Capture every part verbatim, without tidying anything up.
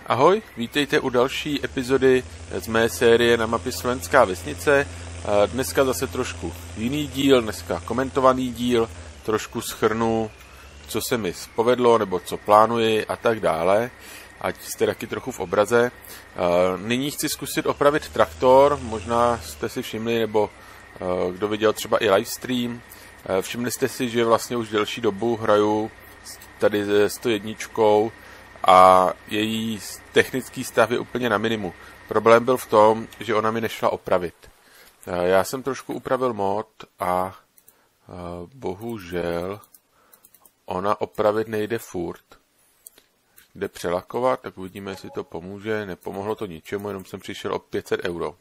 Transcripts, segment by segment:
Ahoj, vítejte u další epizody z mé série na mapě Slovenská vesnice. Dneska zase trošku jiný díl, dneska komentovaný díl, trošku shrnu, co se mi povedlo, nebo co plánuji a tak dále, ať jste taky trochu v obraze. Nyní chci zkusit opravit traktor, možná jste si všimli, nebo kdo viděl třeba i livestream, všimli jste si, že vlastně už delší dobu hraju tady se sto jedna a její technický stav je úplně na minimu. Problém byl v tom, že ona mi nešla opravit. Já jsem trošku upravil mod a bohužel ona opravit nejde furt. Jde přelakovat, tak uvidíme, jestli to pomůže. Nepomohlo to ničemu, jenom jsem přišel o pět set euro.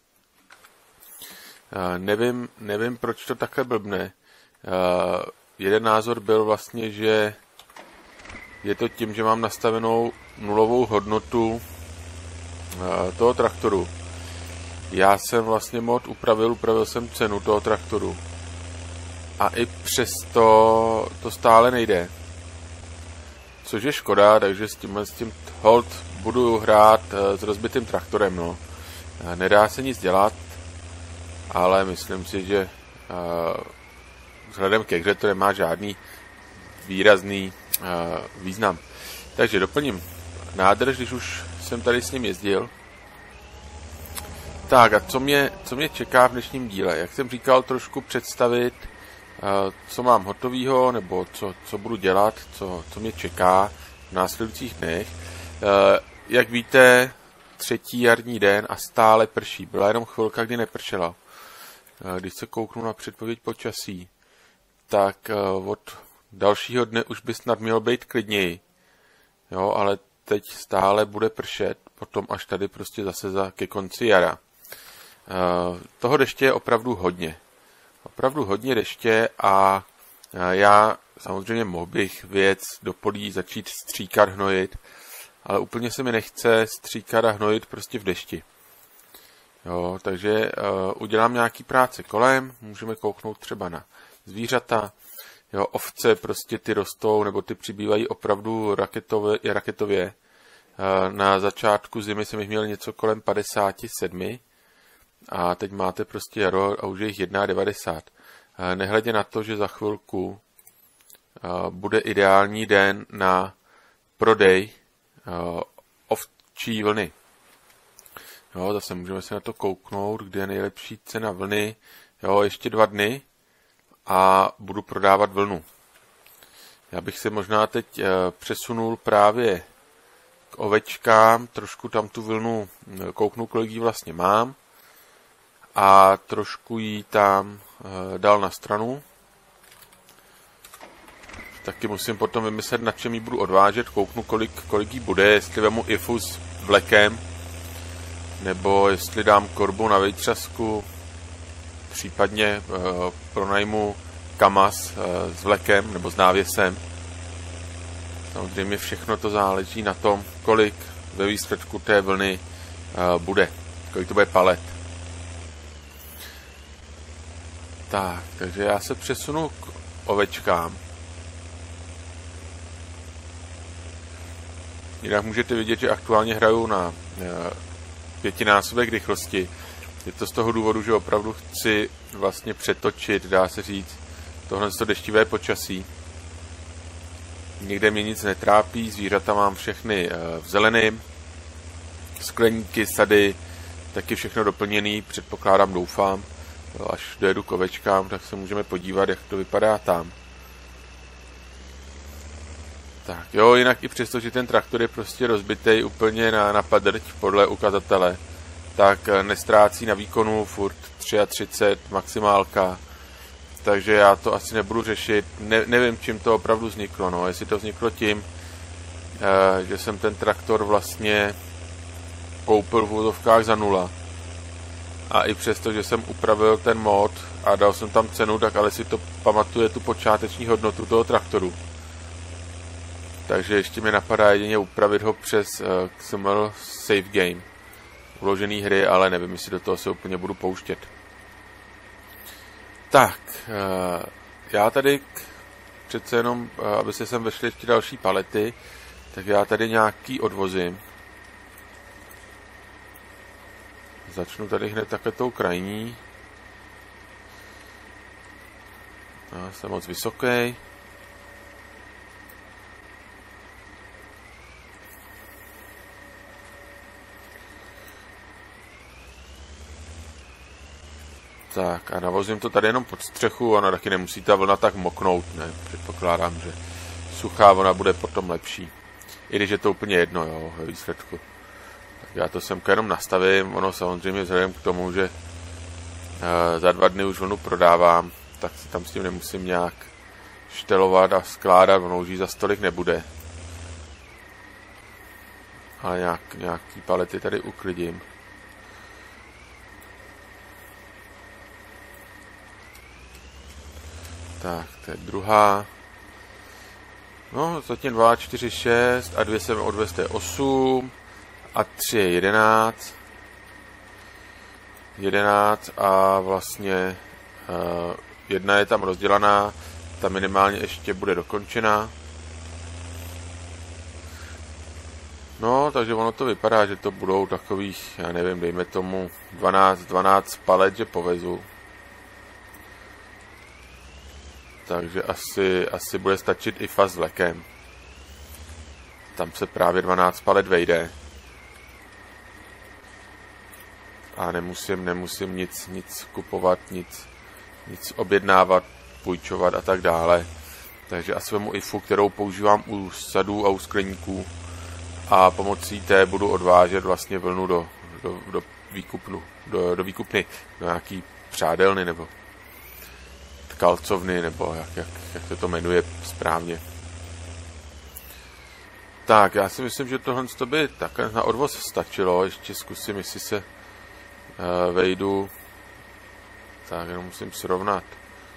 Nevím, nevím, proč to takhle blbne. Jeden názor byl vlastně, že je to tím, že mám nastavenou nulovou hodnotu toho traktoru. Já jsem vlastně mod upravil, upravil jsem cenu toho traktoru. A i přesto to stále nejde. Což je škoda, takže s tím, s tím hold budu hrát s rozbitým traktorem. No. Nedá se nic dělat, ale myslím si, že vzhledem ke hře to nemá žádný výrazný význam. Takže doplním nádrž, když už jsem tady s ním jezdil. Tak a co mě, co mě čeká v dnešním díle? Jak jsem říkal, trošku představit, co mám hotovýho, nebo co, co budu dělat, co, co mě čeká v následujících dnech. Jak víte, třetí jarní den a stále prší. Byla jenom chvilka, kdy nepršela. Když se kouknu na předpověď počasí, tak od dalšího dne už by snad mělo být klidněji. Jo, ale teď stále bude pršet, potom až tady prostě zase za, ke konci jara. Uh, toho deště je opravdu hodně. Opravdu hodně deště a uh, já samozřejmě mohl bych věc do polí začít stříkat, hnojit, ale úplně se mi nechce stříkat a hnojit prostě v dešti. Jo, takže uh, udělám nějaký práce kolem, můžeme kouknout třeba na zvířata. Jo, ovce prostě ty rostou, nebo ty přibývají opravdu raketově, raketově. Na začátku zimy jsem jich měl něco kolem padesát sedm a teď máte prostě jaro a už je jich devadesát jedna. Nehledě na to, že za chvilku bude ideální den na prodej ovčí vlny. Jo, zase můžeme se na to kouknout, kde je nejlepší cena vlny. Jo, ještě dva dny a budu prodávat vlnu. Já bych se možná teď přesunul právě k ovečkám, trošku tam tu vlnu kouknu, kolik jí vlastně mám a trošku jí tam dal na stranu. Taky musím potom vymyslet, na čem jí budu odvážet, kouknu, kolik, kolik jí bude, jestli vemu ifu s vlekem, nebo jestli dám korbu na vejtřasku, případně uh, pronajmu Kamaz uh, s vlekem nebo s návěsem. Samozřejmě všechno to záleží na tom, kolik ve výsledku té vlny uh, bude, kolik to bude palet. Tak, takže já se přesunu k ovečkám. Jinak můžete vidět, že aktuálně hraju na uh, pětinásobek rychlosti. Je to z toho důvodu, že opravdu chci vlastně přetočit, dá se říct, tohle to deštivé počasí. Nikde mě nic netrápí, zvířata mám všechny v zeleném, skleníky, sady, taky všechno doplněný, předpokládám, doufám. Až dojedu k ovečkám, tak se můžeme podívat, jak to vypadá tam. Tak jo, jinak i přesto, že ten traktor je prostě rozbitej úplně na, na padrť podle ukazatele, tak nestrácí na výkonu furt třicet tři maximálka, takže já to asi nebudu řešit. Ne, nevím, čím to opravdu vzniklo, no. Jestli to vzniklo tím, eh, že jsem ten traktor vlastně koupil v úvodovkách za nula a i přesto, že jsem upravil ten mod a dal jsem tam cenu, tak ale si to pamatuje tu počáteční hodnotu toho traktoru. Takže ještě mi napadá jedině upravit ho přes uh, X M L Save Game. Uložený hry, ale nevím, jestli do toho se úplně budu pouštět. Tak, uh, já tady přece jenom, uh, aby se sem vešly ještě další palety, tak já tady nějaký odvozím. Začnu tady hned také tou krajní. Já jsem moc vysoký. Tak a navozím to tady jenom pod střechu, ona taky nemusí ta vlna tak moknout, ne? Předpokládám, že suchá vlna bude potom lepší. I když je to úplně jedno, jo, ve výsledku. Tak já to semka jenom nastavím, ono samozřejmě vzhledem k tomu, že e, za dva dny už vlnu prodávám, tak si tam s tím nemusím nějak štelovat a skládat, ono už jí za stolik nebude. Ale nějak, nějaký palety tady uklidím. Tak, to je druhá. No, zatím dva, čtyři, šest a dvě jsem odvez, to je osm a tři je jedenáct. jedenáct a vlastně uh, jedna je tam rozdělaná, ta minimálně ještě bude dokončená. No, takže ono to vypadá, že to budou takových, já nevím, dejme tomu dvanáct, dvanáct palet, že povezu. Takže asi, asi bude stačit i fast vlekem. Tam se právě dvanáct palet vejde. A nemusím, nemusím nic, nic kupovat, nic, nic objednávat, půjčovat a tak dále. Takže asi vemu ifu, kterou používám u sadů a u skleníků. A pomocí té budu odvážet vlastně vlnu do, do, do výkupnu, do, do výkupny, do nějaký přádelny nebo kalcovny, nebo jak, jak, jak se to jmenuje správně. Tak, já si myslím, že tohle by takhle na odvoz stačilo. Ještě zkusím, jestli se uh, vejdu. Tak, jenom musím srovnat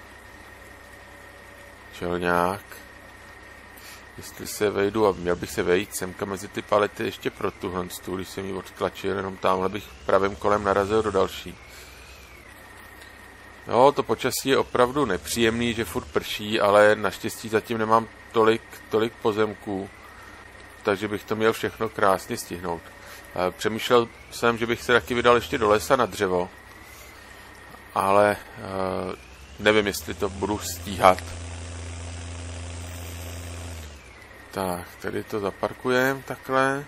čelňák. Jestli se vejdu, a měl bych se vejít semka mezi ty palety ještě pro tuhle stůl, když jsem ji odtlačil, jenom tamhle bych pravým kolem narazil do další. Jo, to počasí je opravdu nepříjemný, že furt prší, ale naštěstí zatím nemám tolik, tolik pozemků, takže bych to měl všechno krásně stihnout. Přemýšlel jsem, že bych se taky vydal ještě do lesa na dřevo, ale nevím, jestli to budu stíhat. Tak, tady to zaparkujeme takhle.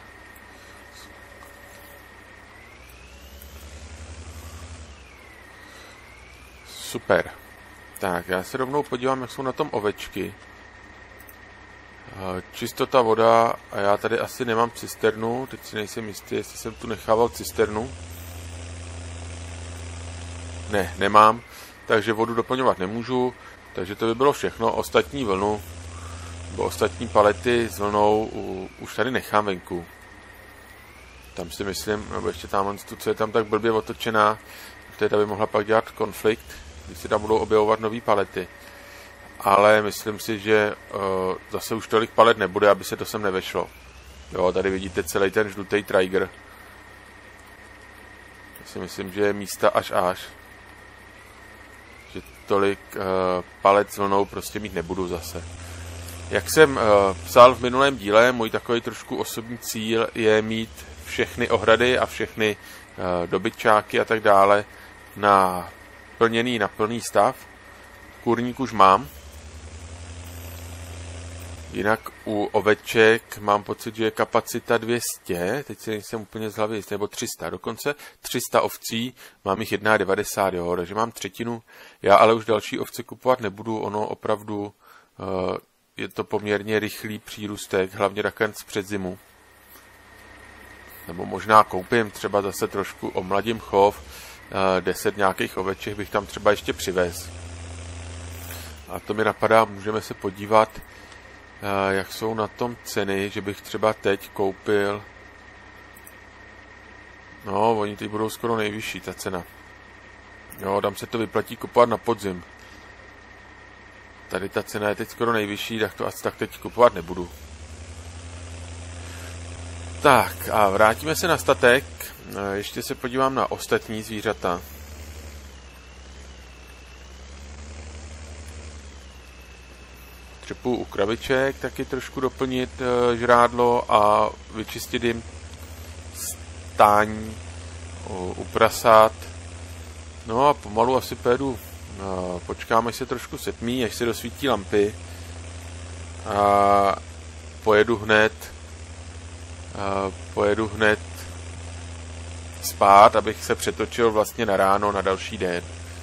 Super. Tak, já se rovnou podívám, jak jsou na tom ovečky. Čistota voda, a já tady asi nemám cisternu, teď si nejsem jistý, jestli jsem tu nechával cisternu. Ne, nemám, takže vodu doplňovat nemůžu, takže to by bylo všechno. Ostatní vlnu, nebo ostatní palety s vlnou u, už tady nechám venku. Tam si myslím, nebo ještě tamhle, co je tam tak blbě otočená, která by mohla pak dělat konflikt, když se tam budou objevovat nový palety. Ale myslím si, že uh, zase už tolik palet nebude, aby se to sem nevešlo. Jo, tady vidíte celý ten žlutý Traeger. Já si myslím, že je místa až až. Že tolik uh, palet s vlnou prostě mít nebudu zase. Jak jsem uh, psal v minulém díle, můj takový trošku osobní cíl je mít všechny ohrady a všechny uh, dobytčáky a tak dále na plněný, na plný stav. Kurník už mám. Jinak u oveček mám pocit, že je kapacita dvě stě, teď si nejsem úplně z hlavy jistý, nebo tři sta, dokonce tři sta ovcí, mám jich jedna devadesát, jo, takže mám třetinu. Já ale už další ovce kupovat nebudu, ono opravdu uh, je to poměrně rychlý přírůstek, hlavně takhle před zimu. Nebo možná koupím třeba zase trošku, omladím chov, uh, deset nějakých oveček bych tam třeba ještě přivez. A to mi napadá, můžeme se podívat, uh, jak jsou na tom ceny, že bych třeba teď koupil. No, oni teď budou skoro nejvyšší, ta cena. Jo, tam se to vyplatí kupovat na podzim. Tady ta cena je teď skoro nejvyšší, tak to asi tak teď kupovat nebudu. Tak a vrátíme se na statek. Ještě se podívám na ostatní zvířata. Třepu u kraviček taky trošku doplnit žrádlo a vyčistit jim stání. u, u prasát. No a pomalu asi pojedu, počkám, až se trošku setmí, až se dosvítí lampy. A pojedu hned, a pojedu hned spát, abych se přetočil vlastně na ráno, na další den.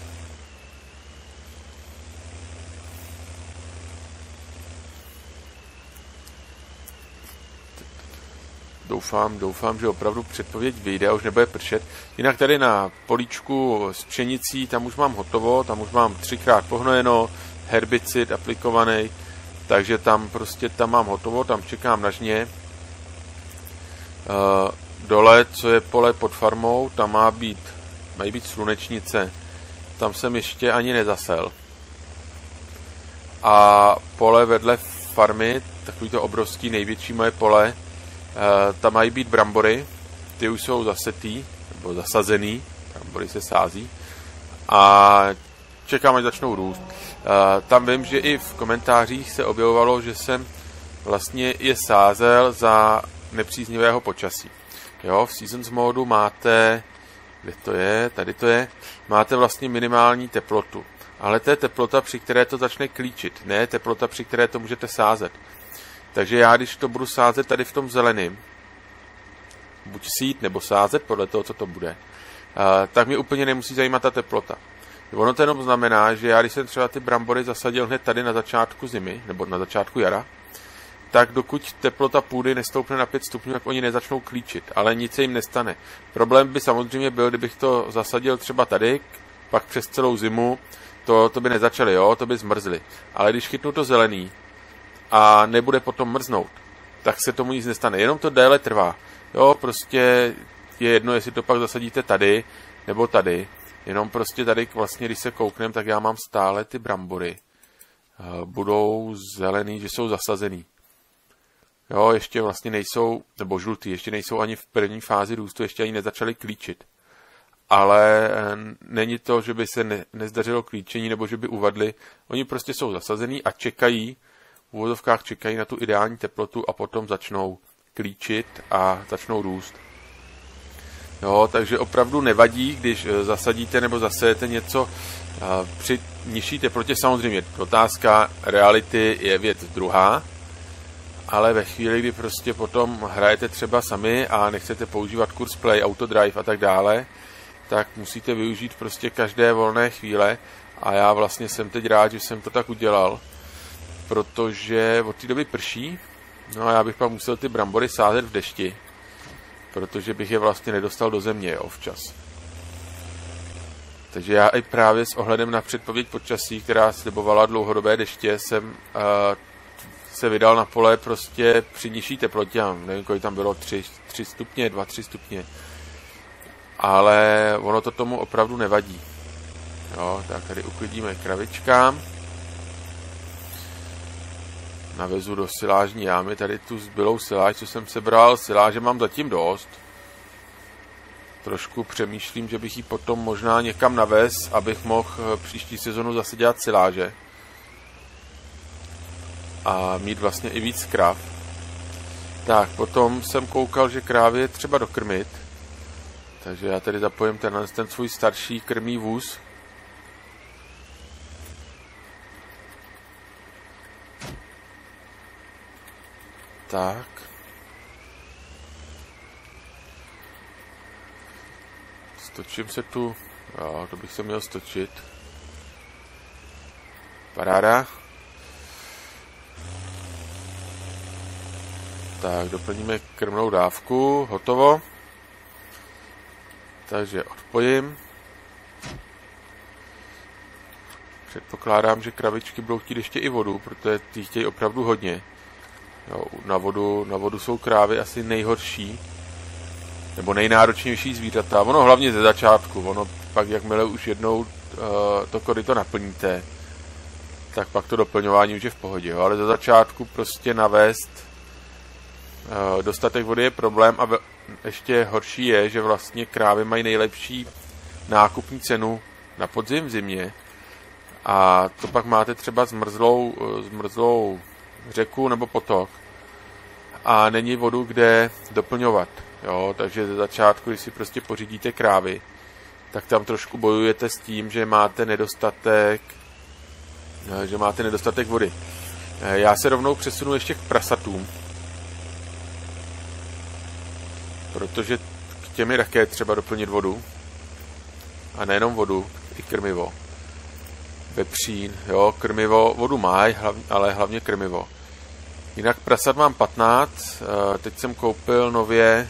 Doufám, doufám, že opravdu předpověď vyjde a už nebude pršet. Jinak tady na políčku s pšenicí, tam už mám hotovo, tam už mám třikrát pohnojeno, herbicid aplikovaný, takže tam prostě tam mám hotovo, tam čekám na žně. Uh, dole, co je pole pod farmou, tam má být, mají být slunečnice. Tam jsem ještě ani nezasel. A pole vedle farmy, takový to obrovský, největší moje pole, Uh, tam mají být brambory, ty už jsou zasetý, nebo zasazený, brambory se sází a čekám, až začnou růst. Uh, tam vím, že i v komentářích se objevovalo, že jsem vlastně je sázel za nepříznivého počasí. Jo, v Seasons modu máte, kde to je, tady to je, máte vlastně minimální teplotu, ale to je teplota, při které to začne klíčit, ne teplota, při které to můžete sázet. Takže já, když to budu sázet tady v tom zeleným, buď sít nebo sázet, podle toho, co to bude, tak mě úplně nemusí zajímat ta teplota. Ono to jenom znamená, že já, když jsem třeba ty brambory zasadil hned tady na začátku zimy, nebo na začátku jara, tak dokud teplota půdy nestoupne na pět stupňů, tak oni nezačnou klíčit, ale nic se jim nestane. Problém by samozřejmě byl, kdybych to zasadil třeba tady, pak přes celou zimu, to, to by nezačaly, jo, to by zmrzly. Ale když chytnu to zelený, a nebude potom mrznout, tak se tomu nic nestane. Jenom to déle trvá. Jo, prostě je jedno, jestli to pak zasadíte tady, nebo tady. Jenom prostě tady vlastně, když se kouknem, tak já mám stále ty brambory. Budou zelený, že jsou zasazený. Jo, ještě vlastně nejsou, nebo žlutý, ještě nejsou ani v první fázi růstu, ještě ani nezačaly klíčit. Ale není to, že by se ne, nezdařilo klíčení, nebo že by uvadly. Oni prostě jsou zasazený a čekají, v úvodovkách čekají na tu ideální teplotu a potom začnou klíčit a začnou růst. Jo, takže opravdu nevadí, když zasadíte nebo zasejete něco při nižší teplotě. Samozřejmě otázka reality je věc druhá, ale ve chvíli, kdy prostě potom hrajete třeba sami a nechcete používat kurz Play, Autodrive a tak dále, tak musíte využít prostě každé volné chvíle a já vlastně jsem teď rád, že jsem to tak udělal, protože od té doby prší, no a já bych pak musel ty brambory sázet v dešti, protože bych je vlastně nedostal do země, jo, včas. Takže já i právě s ohledem na předpověď počasí, která slibovala dlouhodobé deště, jsem uh, se vydal na pole prostě při nižší teplotě, nevím, kolik tam bylo, tři stupně, dva tři stupně. Ale ono to tomu opravdu nevadí. Jo, tak tady uklidíme kravičkám. Navezu do silážní jámy tady tu zbylou siláž, co jsem sebral. Siláže mám zatím dost. Trošku přemýšlím, že bych ji potom možná někam navez, abych mohl příští sezonu zase dělat siláže. A mít vlastně i víc kráv. Tak, potom jsem koukal, že krávy je třeba dokrmit. Takže já tady zapojím ten, ten svůj starší krmný vůz. Tak. Stočím se tu. Jo, to bych se měl stočit. Paráda. Tak, doplníme krmnou dávku. Hotovo. Takže odpojím. Předpokládám, že kravičky budou chtít ještě i vodu, protože ty chtějí opravdu hodně. Jo, na vodu, na vodu jsou krávy asi nejhorší, nebo nejnáročnější zvířata. Ono hlavně ze začátku, ono pak jakmile už jednou uh, to koryto naplníte, tak pak to doplňování už je v pohodě. Jo? Ale ze začátku prostě navést uh, dostatek vody je problém a ve, ještě horší je, že vlastně krávy mají nejlepší nákupní cenu na podzim v zimě a to pak máte třeba zmrzlou, zmrzlou řeku nebo potok a není vodu, kde doplňovat. Jo, takže ze začátku, když si prostě pořídíte krávy, tak tam trošku bojujete s tím, že máte nedostatek, že máte nedostatek vody. Já se rovnou přesunu ještě k prasatům, protože k těm je také třeba doplnit vodu. A nejenom vodu, i krmivo. Vepřín, jo, krmivo, vodu mají, ale hlavně krmivo. Jinak prasat mám patnáct, teď jsem koupil nově,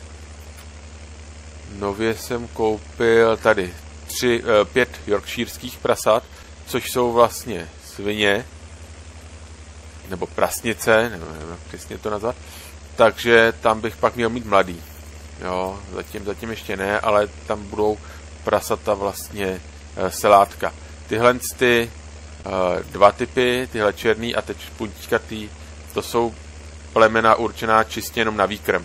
nově jsem koupil tady tři, pět yorkshireských prasat, což jsou vlastně svině, nebo prasnice, nevím, jak přesně to nazvat, takže tam bych pak měl mít mladý. Jo, zatím, zatím ještě ne, ale tam budou prasata vlastně e, selátka. Tyhle ty e, dva typy, tyhle černý a teď puntíkatý, to jsou plemena určená čistě jenom na výkrm.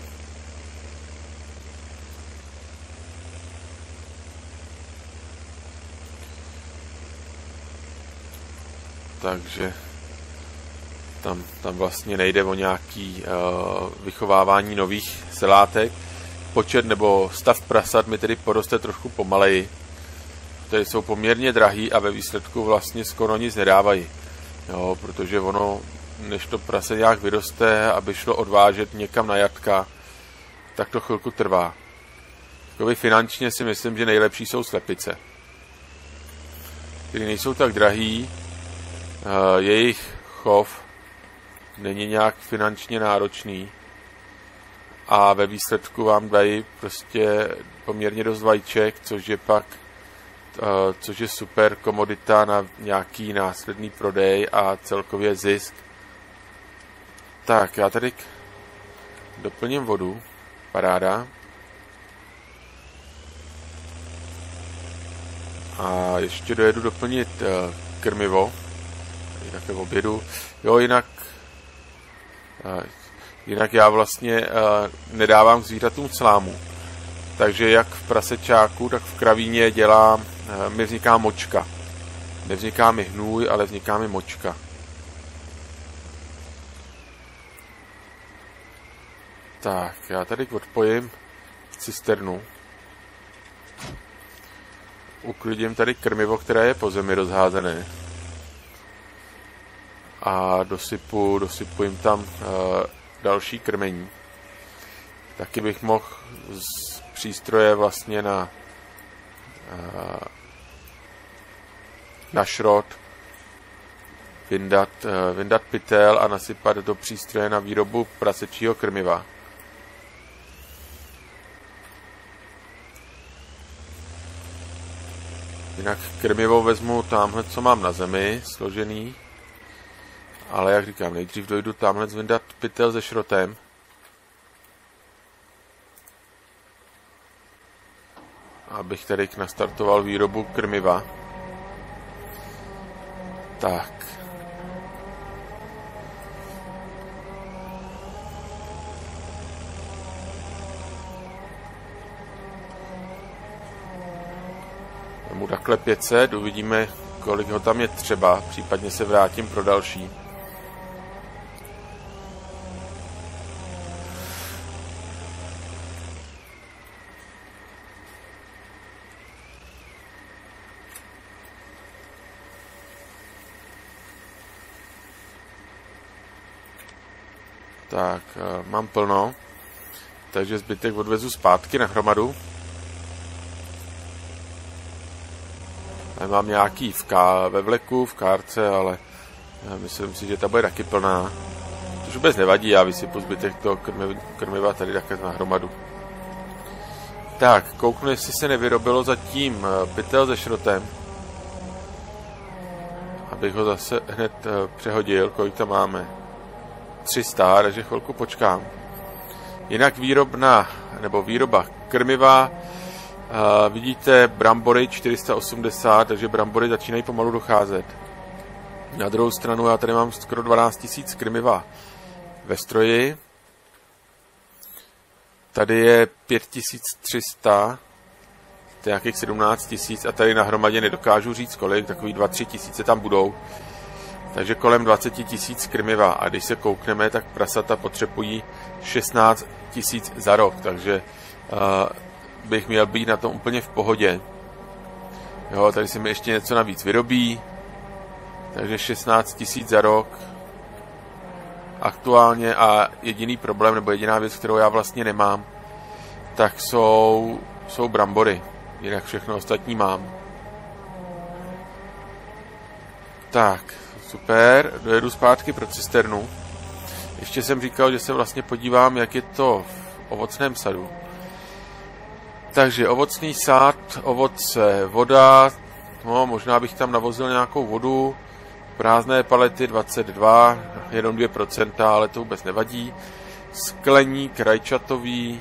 Takže tam, tam vlastně nejde o nějaký uh, vychovávání nových selátek. Počet nebo stav prasat mi tedy poroste trošku pomaleji. Tady jsou poměrně drahý a ve výsledku vlastně skoro nic nedávají. Jo, protože ono, než to prase nějak vyroste, aby šlo odvážet někam na jatka, tak to chvilku trvá. Takový finančně si myslím, že nejlepší jsou slepice. Ty nejsou tak drahý, uh, jejich chov není nějak finančně náročný a ve výsledku vám dají prostě poměrně dost vajíček, což je pak uh, což je super komodita na nějaký následný prodej a celkově zisk. Tak, já tady doplním vodu. Paráda. A ještě dojedu doplnit uh, krmivo. Tady také v obědu. Jo, jinak uh, jinak já vlastně uh, nedávám k zvířatům slámu. Takže jak v prasečáku, tak v kravíně dělám, uh, mi vzniká močka. Nevzniká mi hnůj, ale vzniká mi močka. Tak, já tady odpojím cisternu. Uklidím tady krmivo, které je po zemi rozházené. A dosypu, dosypu jim tam uh, další krmení. Taky bych mohl z přístroje vlastně na, uh, na šrot vyndat, uh, vyndat pytel a nasypat do přístroje na výrobu prasečího krmiva. Jinak krmivo vezmu tamhle, co mám na zemi, složený. Ale jak říkám, nejdřív dojdu tamhle zvyndat pytel se šrotem. Abych tady nastartoval výrobu krmiva. Tak. Mu takhle pět set, uvidíme, kolik ho tam je třeba, případně se vrátím pro další. Tak, mám plno, takže zbytek odvezu zpátky na hromadu. Mám nějaký v ká, ve vleku, v kárce, ale myslím si, že ta bude taky plná. Což vůbec nevadí, já vysypu zbytek toho krmiva tady také na hromadu. Tak, kouknu, jestli se nevyrobilo zatím pytel se šrotem. Abych ho zase hned přehodil, kolik tam máme. tři sta, takže chvilku počkám. Jinak výrobna, nebo výroba krmiva. Uh, vidíte brambory čtyři sta osmdesát, takže brambory začínají pomalu docházet. Na druhou stranu já tady mám skoro dvanáct tisíc krmiva ve stroji. Tady je pět tisíc tři sta, to je nějakých sedmnáct tisíc a tady na hromadě nedokážu říct kolik, takový dva tři tisíce tam budou. Takže kolem dvacet tisíc krmiva. A když se koukneme, tak prasata potřebují šestnáct tisíc za rok. Takže uh, bych měl být na tom úplně v pohodě. Jo, tady se mi ještě něco navíc vyrobí. Takže šestnáct tisíc za rok. Aktuálně a jediný problém, nebo jediná věc, kterou já vlastně nemám, tak jsou, jsou brambory. Jinak všechno ostatní mám. Tak, super. Dojedu zpátky pro cisternu. Ještě jsem říkal, že se vlastně podívám, jak je to v ovocném sadu. Takže ovocný sad, ovoce, voda, no možná bych tam navozil nějakou vodu, prázdné palety dvacet dva, jenom dvě procenta, ale to vůbec nevadí. Skleník rajčatový,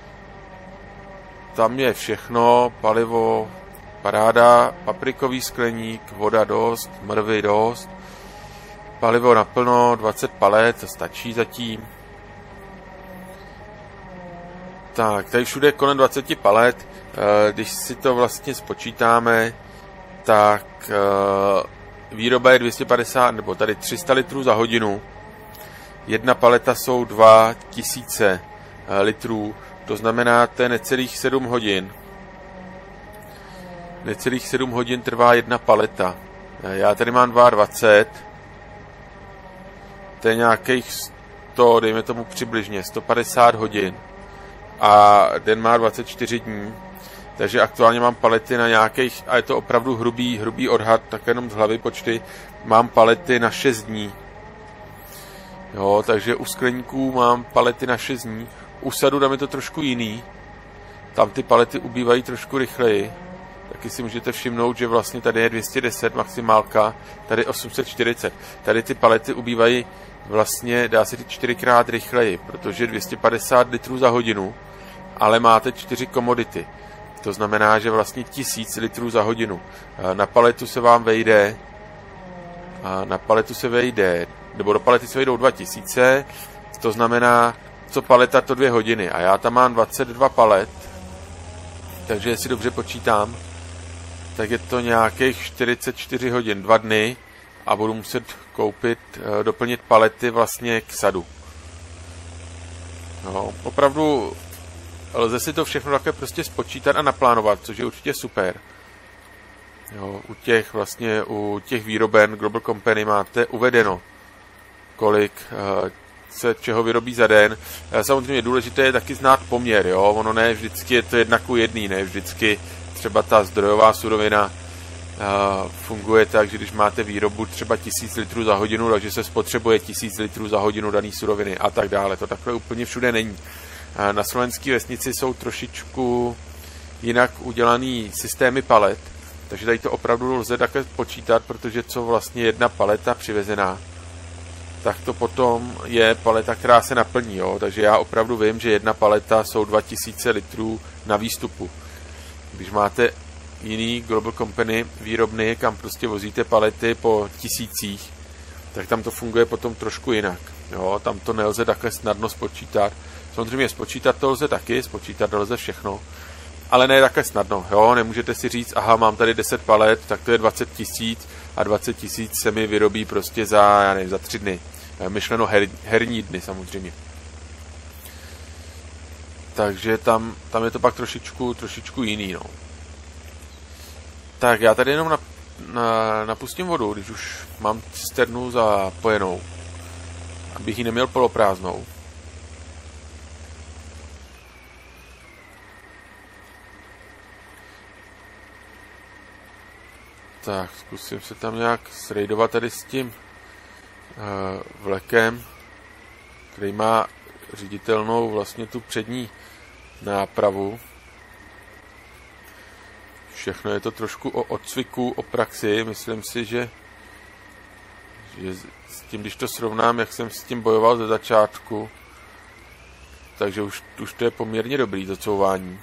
tam je všechno, palivo, paráda, paprikový skleník, voda dost, mrvy dost, palivo naplno, dvacet palet, to stačí zatím. Tak, tady všude je kolem dvacet palet, když si to vlastně spočítáme, tak výroba je dvě stě padesát, nebo tady tři sta litrů za hodinu, jedna paleta jsou dva tisíce litrů, to znamená, to je necelých sedm hodin. Necelých sedm hodin trvá jedna paleta. Já tady mám dvacet dva, to je nějakých sto, dejme tomu přibližně, sto padesát hodin. A den má dvacet čtyři dní, takže aktuálně mám palety na nějakých, a je to opravdu hrubý, hrubý odhad, tak jenom z hlavy počty, mám palety na šest dní. Jo, takže u skleníků mám palety na šest dní, u sadu tam je to trošku jiný, tam ty palety ubývají trošku rychleji, taky si můžete všimnout, že vlastně tady je dvě stě deset maximálka, tady osm set čtyřicet, tady ty palety ubývají vlastně, dá se říct, čtyřikrát rychleji, protože dvě stě padesát litrů za hodinu, ale máte čtyři komodity. To znamená, že vlastně tisíc litrů za hodinu. Na paletu se vám vejde, na paletu se vejde, nebo do palety se vejdou dva tisíce, to znamená, co paleta, to dvě hodiny. A já tam mám dvacet dva palet, takže jestli dobře počítám, tak je to nějakých čtyřicet čtyři hodin, dva dny, a budu muset koupit, doplnit palety vlastně k sadu. No, opravdu lze si to všechno také prostě spočítat a naplánovat, což je určitě super. Jo, u těch vlastně, u těch výroben Global Company máte uvedeno, kolik se čeho vyrobí za den. Samozřejmě důležité je taky znát poměr, jo, ono ne vždycky je to jedna ku jedný, ne vždycky třeba ta zdrojová surovina Uh, funguje tak, že když máte výrobu třeba tisíc litrů za hodinu, takže se spotřebuje tisíc litrů za hodinu daný suroviny a tak dále. To takhle úplně všude není. Uh, na slovenské vesnici jsou trošičku jinak udělaný systémy palet, takže tady to opravdu lze také počítat, protože co vlastně jedna paleta přivezená, tak to potom je paleta, která se naplní. Jo? Takže já opravdu vím, že jedna paleta jsou dva tisíce litrů na výstupu. Když máte jiný Global Company výrobny, kam prostě vozíte palety po tisících, tak tam to funguje potom trošku jinak. Jo, tam to nelze takhle snadno spočítat. Samozřejmě spočítat to lze taky, spočítat to lze všechno, ale ne takhle snadno. Jo, nemůžete si říct, aha, mám tady deset palet, tak to je dvacet tisíc a dvacet tisíc se mi vyrobí prostě za, já nevím, za tři dny. Myšleno her, herní dny samozřejmě. Takže tam, tam je to pak trošičku, trošičku jiný, no. Tak já tady jenom na, na, napustím vodu, když už mám cisternu zapojenou, abych ji neměl poloprázdnou. Tak, zkusím se tam nějak srejdovat tady s tím uh, vlekem, který má řiditelnou vlastně tu přední nápravu. Všechno je to trošku o odcviku, o praxi. Myslím si, že, že s tím, když to srovnám, jak jsem s tím bojoval ze začátku, takže už, už to je poměrně dobrý, to couvání.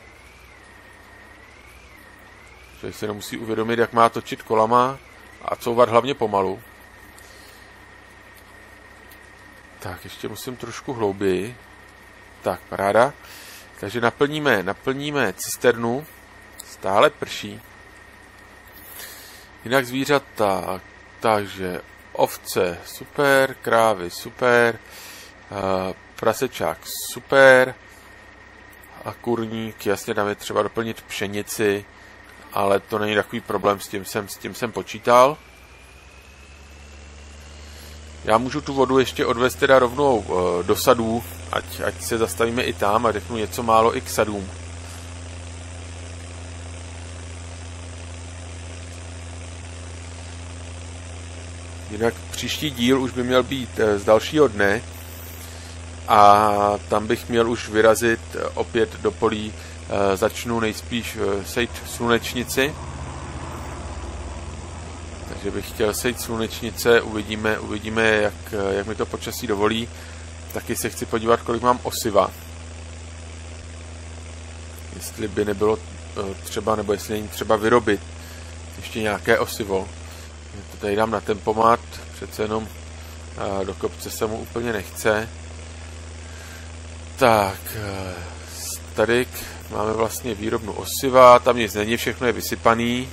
Člověk se nemusí uvědomit, jak má točit kolama a couvat hlavně pomalu. Tak, ještě musím trošku hlouběji. Tak, paráda. Takže naplníme, naplníme cisternu. Stále prší. Jinak zvířata, takže ovce, super, krávy, super, uh, prasečák, super, a kurník, jasně tam je třeba doplnit pšenici, ale to není takový problém, s tím jsem, s tím jsem počítal. Já můžu tu vodu ještě odvést teda rovnou uh, do sadů, ať, ať se zastavíme i tam a řeknu něco málo i k sadům. Jinak příští díl už by měl být uh, z dalšího dne a tam bych měl už vyrazit uh, opět do polí. Uh, začnu nejspíš uh, sejt slunečnici. Takže bych chtěl sejít slunečnice, uvidíme, uvidíme jak, jak mi to počasí dovolí. Taky se chci podívat, kolik mám osiva. Jestli by nebylo třeba, nebo jestli není třeba vyrobit ještě nějaké osivo. To tady dám na tempomat, přece jenom do kopce se mu úplně nechce. Tak, tady máme vlastně výrobnu osiva, tam nic není, všechno je vysypaný.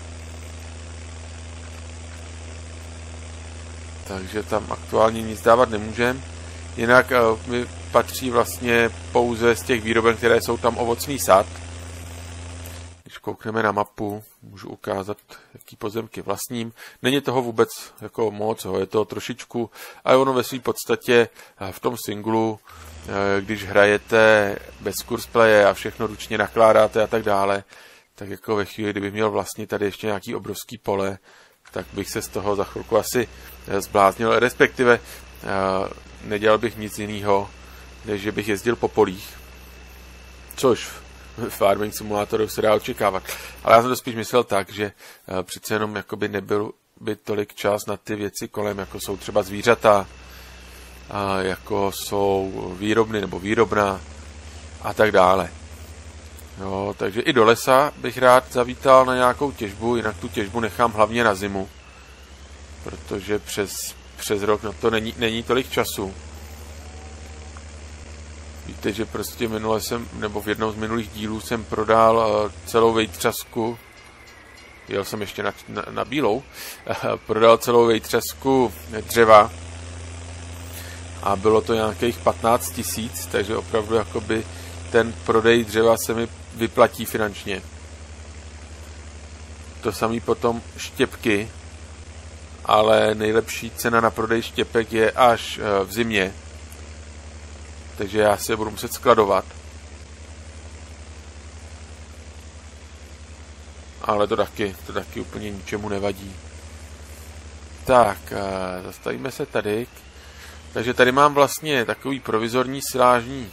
Takže tam aktuálně nic dávat nemůžeme. Jinak uh, mi patří vlastně pouze z těch výroben, které jsou tam ovocný sad. Když koukneme na mapu, můžu ukázat, jaký pozemky vlastním. Není toho vůbec jako moc, je to trošičku, ale ono ve své podstatě v tom singlu, když hrajete bez kursplaye a všechno ručně nakládáte a tak dále, tak jako ve chvíli, kdyby měl vlastně tady ještě nějaký obrovský pole, tak bych se z toho za chvilku asi zbláznil, respektive nedělal bych nic jiného, než že bych jezdil po polích, což v Farming Simulátoru se dá očekávat. Ale já jsem to spíš myslel tak, že přece jenom jakoby nebyl by tolik čas na ty věci kolem, jako jsou třeba zvířata, jako jsou výrobny nebo výrobna a tak dále. Jo, takže i do lesa bych rád zavítal na nějakou těžbu, jinak tu těžbu nechám hlavně na zimu, protože přes, přes rok na to není, není tolik času. Víte, že prostě minule jsem, nebo v jednom z minulých dílů jsem prodal uh, celou vejtřasku, jel jsem ještě na, na, na bílou, uh, prodal celou vejtřasku dřeva a bylo to nějakých patnáct tisíc, takže opravdu jakoby ten prodej dřeva se mi vyplatí finančně. To samý potom štěpky, ale nejlepší cena na prodej štěpek je až v zimě. Takže já si je budu muset skladovat. Ale to taky, to taky úplně ničemu nevadí. Tak, zastavíme se tady. Takže tady mám vlastně takový provizorní silážní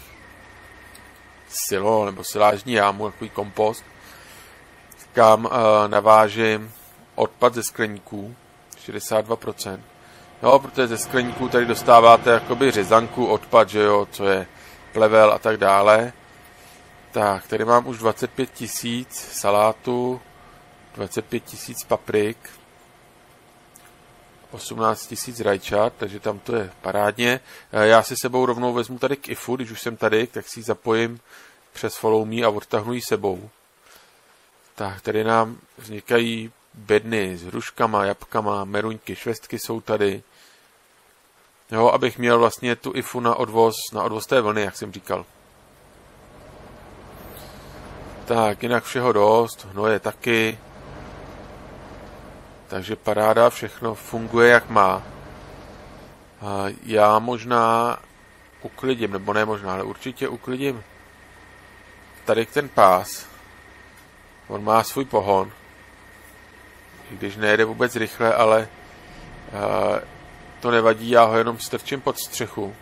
silo, nebo silážní jámu, takový kompost, kam uh, navážím odpad ze skleníků, šedesát dva procent. Jo, protože ze skleníků tady dostáváte jakoby řezanku, odpad, že jo, co je plevel a tak dále. Tak, tady mám už dvacet pět tisíc salátu, dvacet pět tisíc paprik, osmnáct tisíc rajčat, takže tam to je parádně. Já si sebou rovnou vezmu tady k ifu, když už jsem tady, tak si ji zapojím přes Follow Me a odtahnu ji sebou. Tak, tady nám vznikají bedny s hruškama, jabkama, meruňky, švestky jsou tady. Jo, abych měl vlastně tu ifu na odvoz, na odvoz té vlny, jak jsem říkal. Tak, jinak všeho dost, hnoje taky. Takže paráda, všechno funguje jak má. A já možná uklidím, nebo ne možná, ale určitě uklidím tady ten pás. On má svůj pohon. I když nejede vůbec rychle, ale uh, to nevadí, já ho jenom strčím pod střechu.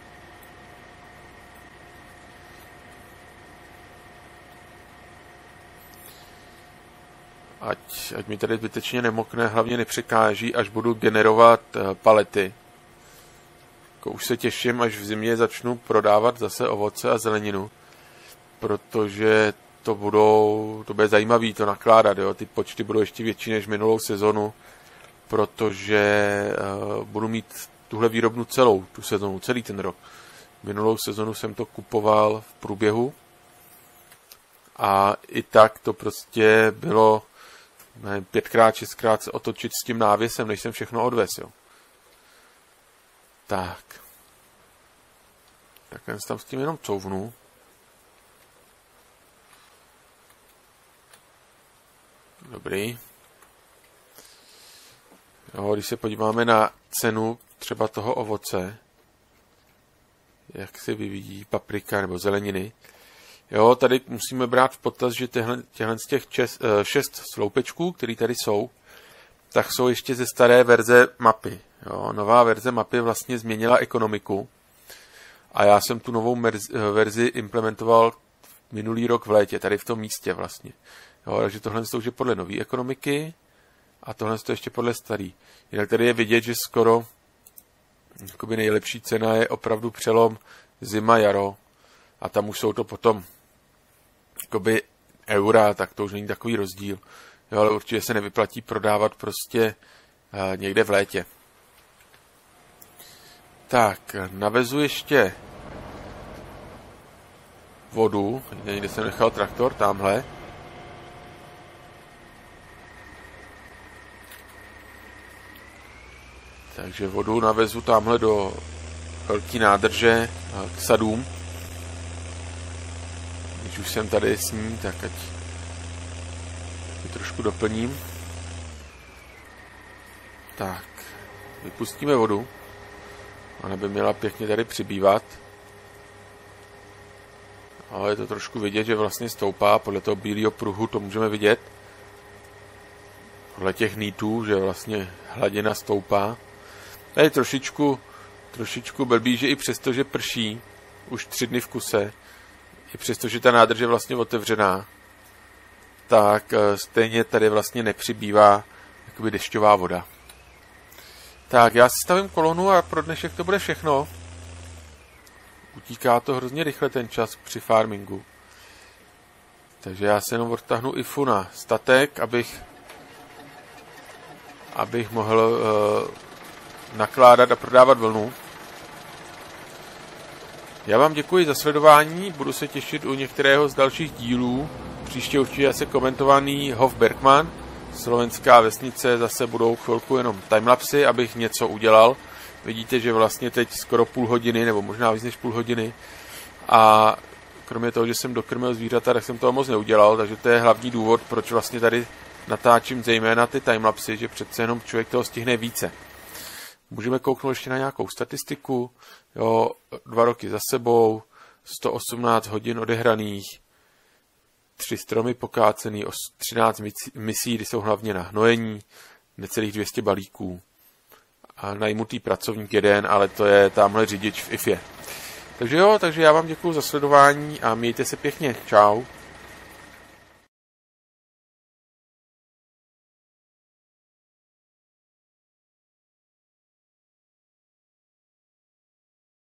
Ať, ať mi tady zbytečně nemokne, hlavně nepřekáží, až budu generovat uh, palety. Jako už se těším, až v zimě začnu prodávat zase ovoce a zeleninu, protože to budou, to bude zajímavý to nakládat, jo? Ty počty budou ještě větší než minulou sezonu, protože uh, budu mít tuhle výrobnu celou tu sezonu, celý ten rok. Minulou sezonu jsem to kupoval v průběhu a i tak to prostě bylo nevím, pětkrát, šestkrát se otočit s tím návěsem, než jsem všechno odvez, jo. Tak. Takhle tam s tím jenom couvnu. Dobrý. Jo, když se podíváme na cenu třeba toho ovoce, jak se vyvíjí paprika nebo zeleniny. Jo, tady musíme brát v potaz, že těhle, těhle z těch čes, šest sloupečků, které tady jsou, tak jsou ještě ze staré verze mapy. Jo, nová verze mapy vlastně změnila ekonomiku a já jsem tu novou merzi, verzi implementoval minulý rok v létě, tady v tom místě vlastně. Jo, takže tohle je podle nové ekonomiky a tohle je ještě podle starý. Jinak tady je vidět, že skoro jakoby nejlepší cena je opravdu přelom zima, jaro a tam už jsou to potom jakoby eura, tak to už není takový rozdíl. Jo, ale určitě se nevyplatí prodávat prostě uh, někde v létě. Tak, navezu ještě vodu. Někde jsem nechal traktor, tamhle. Takže vodu navezu tamhle do velké nádrže k sadům. Když už jsem tady s ní, tak ať ji trošku doplním. Tak, vypustíme vodu. Ona by měla pěkně tady přibývat. Ale je to trošku vidět, že vlastně stoupá. Podle toho bílého pruhu to můžeme vidět. Podle těch nítů, že vlastně hladina stoupá. Tady trošičku, trošičku blbý, že i přesto, že prší už tři dny v kuse, i přesto, že ta nádrž je vlastně otevřená, tak stejně tady vlastně nepřibývá jakoby dešťová voda. Tak, já si stavím kolonu a pro dnešek to bude všechno. Utíká to hrozně rychle ten čas při farmingu. Takže já se jenom odtahnu ifu na statek, abych, abych mohl uh, nakládat a prodávat vlnu. Já vám děkuji za sledování, budu se těšit u některého z dalších dílů. Příště určitě asi komentovaný Hof Bergman, slovenská vesnice, zase budou chvilku jenom timelapsy, abych něco udělal. Vidíte, že vlastně teď skoro půl hodiny, nebo možná víc než půl hodiny. A kromě toho, že jsem dokrmil zvířata, tak jsem toho moc neudělal, takže to je hlavní důvod, proč vlastně tady natáčím zejména ty timelapsy, že přece jenom člověk toho stihne více. Můžeme kouknout ještě na nějakou statistiku. Jo, dva roky za sebou, sto osmnáct hodin odehraných, tři stromy pokácený, třináct misí, kdy jsou hlavně na hnojení, necelých dvě stě balíků. A najmutý pracovník jeden, ale to je tamhle řidič v ifě. Takže jo, takže já vám děkuji za sledování a mějte se pěkně. Čau.